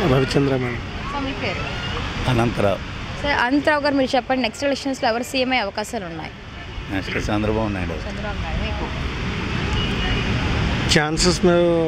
Ravichandra madam. So మీ పేరు? అనంతరావు. సరే అనంతరావు గారు, మీరు చెప్పండి, నెక్స్ట్ ఎలక్షన్స్లో ఎవరు సీఎం అయ్యే అవకాశాలు ఉన్నాయి? నెక్స్ట్ చంద్రబాబు నాయుడు. చంద్రబాబు నాయుడు. మీకు? ఛాన్సెస్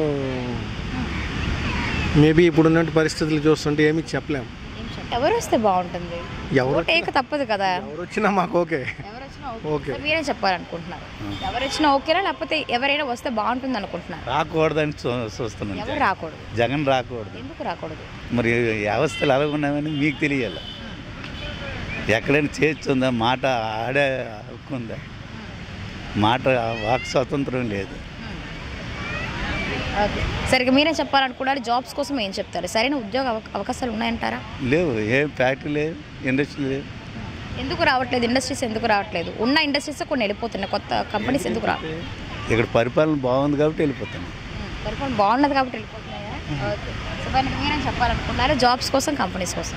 మేబీ ఇప్పుడున్నటువంటి పరిస్థితులు చూస్తుంటే ఏమీ చెప్పలేము. ఎవరు వస్తే బాగుంటుంది? ఎవరు ఓటేక తప్పదు కదా. ఎవరు వచ్చినా మాకు ఓకే. ఎవరు వచ్చినా ఓకే. మీరేం చెప్పాలనుకుంటున్నారు? ఎవరు వచ్చినా ఓకేనా, లేకపోతే ఎవరైనా వస్తే బాగుంటుంది అనుకుంటున్నారు? రాకూడదని చూస్తున్నాను. ఎవరు రాకూడదు? జగన్ రాకూడదు. ఎందుకు రాకూడదు? మరి వ్యవస్థలు ఎలా ఉన్నాయని మీకు తెలియాలి. ఎక్కడైనా చేర్చుందా, మాట ఆడే హక్కు ఉందా, మాట వాక్ స్వాతంత్రం లేదు. ఓకే, సరిగ్గా మీరే చెప్పాలనుకున్నారు. జాబ్స్ కోసం ఏం చెప్తారు? సరైన ఉద్యోగ అవకాశాలు ఉన్నాయంటారా? లేవు. ఏం ఫ్యాక్టరీ లేవు, ఇండస్ట్రీ లేవు. ఎందుకు రావట్లేదు? ఇండస్ట్రీస్ ఎందుకు రావట్లేదు? ఉన్న ఇండస్ట్రీస్ కొన్ని వెళ్ళిపోతున్నాయి, కొత్త కంపెనీస్ ఎందుకు రావట్లేదు? ఇక్కడ పరిపాలన బాగుంది కాబట్టి వెళ్ళిపోతున్నాయి. పరిపాలన బాగున్నది కాబట్టి వెళ్ళిపోతున్నాయా? ఓకే, సో దానికి మీరేం చెప్పాలనుకున్నారు? జాబ్స్ కోసం, కంపెనీస్ కోసం?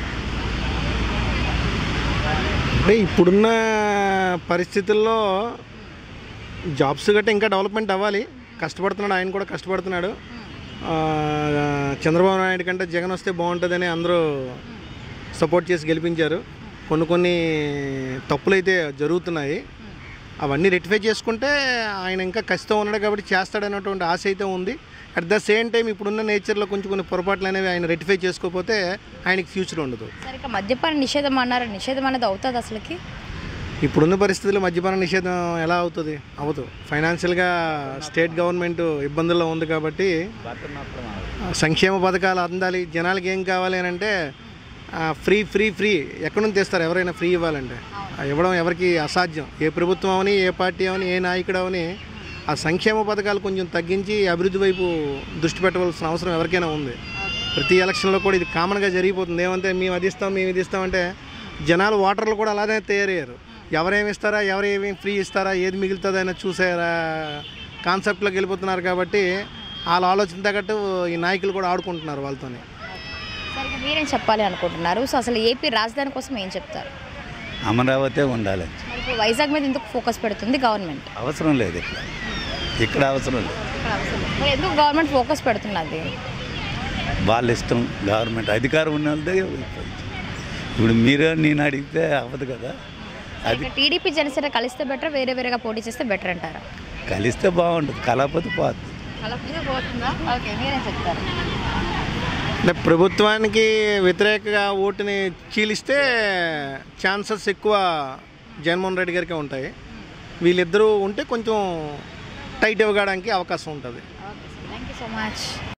అంటే ఇప్పుడున్న పరిస్థితుల్లో జాబ్స్ గట్రా ఇంకా డెవలప్మెంట్ అవ్వాలి. కష్టపడుతున్నాడు, ఆయన కూడా కష్టపడుతున్నాడు. చంద్రబాబు నాయుడు కంటే జగన్ వస్తే బాగుంటుందని అందరూ సపోర్ట్ చేసి గెలిపించారు. కొన్ని తప్పులు అయితే జరుగుతున్నాయి, అవన్నీ రెక్టిఫై చేసుకుంటే ఆయన ఇంకా కష్టం ఉన్నాడు కాబట్టి చేస్తాడనేటువంటి ఆశ అయితే ఉంది. అట్ ద సేమ్ టైం ఇప్పుడున్న నేచర్లో కొన్ని పొరపాట్లు అనేవి ఆయన రెక్టిఫై చేసుకోకపోతే ఆయనకి ఫ్యూచర్ ఉండదు. సరే, ఇక మద్యపాన నిషేధం అన్నారు, నిషేధం అనేది అవుతుంది అసలుకి? ఇప్పుడున్న పరిస్థితుల్లో మద్యపాన నిషేధం ఎలా అవుతుంది? అవ్వదు. ఫైనాన్షియల్గా స్టేట్ గవర్నమెంట్ ఇబ్బందుల్లో ఉంది కాబట్టి సంక్షేమ పథకాలు అందాలి. జనాలకి ఏం కావాలి అని అంటే ఫ్రీ ఫ్రీ ఫ్రీ ఎక్కడి నుంచి తెస్తారు? ఎవరైనా ఫ్రీ ఇవ్వాలంటే ఇవ్వడం ఎవరికి అసాధ్యం. ఏ ప్రభుత్వం అవని, ఏ పార్టీ అవని, ఏ నాయకుడు అవని ఆ సంక్షేమ పథకాలు కొంచెం తగ్గించి అభివృద్ధి వైపు దృష్టి పెట్టవలసిన అవసరం ఎవరికైనా ఉంది. ప్రతి ఎలక్షన్లో కూడా ఇది కామన్గా జరిగిపోతుంది. ఏమంటే మేము అది ఇస్తామంటే జనాలు, ఓటర్లు కూడా అలానే తయారయ్యారు. ఎవరేమి ఇస్తారా, ఎవరేమి ఫ్రీ ఇస్తారా, ఏది మిగులుతుందైనా చూసారా కాన్సెప్ట్లోకి వెళ్ళిపోతున్నారు. కాబట్టి వాళ్ళ ఆలోచన తగ్గట్టు ఈ నాయకులు కూడా ఆడుకుంటున్నారు వాళ్ళతోనే. సరే, మీరేం చెప్పాలి అనుకుంటున్నారు? సో అసలు ఏపీ రాజధాని కోసం ఏం చెప్తారు? అమరావతి ఉండాలి. ఇప్పుడు వైజాగ్ మీద ఎందుకు ఫోకస్ పెడుతుంది గవర్నమెంట్? అవసరం లేదు. ఇక్కడ అవసరం లేదు. మరి ఎందుకు గవర్నమెంట్ ఫోకస్ పెడుతున్నది? వాళ్ళ ఇష్టం. గవర్నమెంట్ అధికారం ఉన్న వాళ్ళదే. ఇప్పుడు మీరు నేను అడిగితే అవ్వదు కదా. అది టీడీపీ జనసేన కలిస్తే బెటర్, వేరేగా పోటీ చేస్తే బెటర్ అంటారా? కలిస్తే బాగుంటుంది, కలపతే పోతుంది. ఓకే, మీరేం చెప్తారు? అంటే ప్రభుత్వానికి వ్యతిరేకంగా ఓటుని చీలిస్తే ఛాన్సెస్ ఎక్కువ జగన్మోహన్ రెడ్డి గారికే ఉంటాయి. వీళ్ళిద్దరూ ఉంటే కొంచెం టైట్ ఇవ్వడానికి అవకాశం ఉంటుంది. Okay, thank you so much.